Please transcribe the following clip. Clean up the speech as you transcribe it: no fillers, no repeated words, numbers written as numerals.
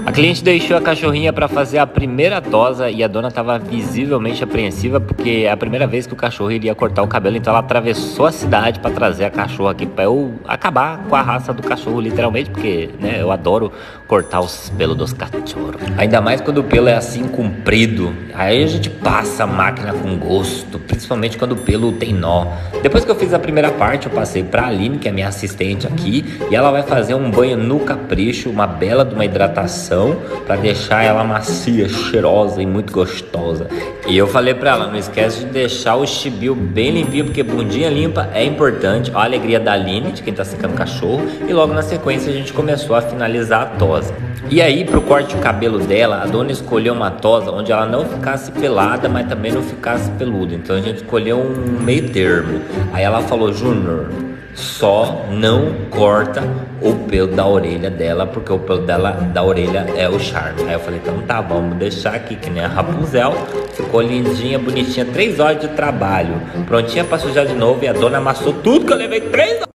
A cliente deixou a cachorrinha para fazer a primeira tosa e a dona estava visivelmente apreensiva porque é a primeira vez que o cachorro iria cortar o cabelo, então ela atravessou a cidade para trazer a cachorra aqui para eu acabar com a raça do cachorro, literalmente, porque né, eu adoro cortar os pelos dos cachorros. Ainda mais quando o pelo é assim comprido, aí a gente passa a máquina com gosto, principalmente quando o pelo tem nó. Depois que eu fiz a primeira parte, eu passei para a Aline, que é minha assistente aqui, e ela vai fazer um banho no capricho, uma bela de uma hidratação para deixar ela macia, cheirosa e muito gostosa. E eu falei para ela, não esquece de deixar o chibio bem limpinho, porque bundinha limpa é importante. Ó a alegria da Aline, de quem tá secando o cachorro. E logo na sequência a gente começou a finalizar a tosa. E aí pro corte de cabelo dela, a dona escolheu uma tosa onde ela não ficasse pelada, mas também não ficasse peluda. Então a gente escolheu um meio termo. Aí ela falou, Júnior, só não corta o pelo da orelha dela, porque o pelo dela da orelha é o charme. Aí eu falei, então tá, vamos deixar aqui que nem a Rapunzel. Ficou lindinha, bonitinha, 3 horas de trabalho, prontinha pra sujar de novo. E a dona amassou tudo que eu levei 3 horas.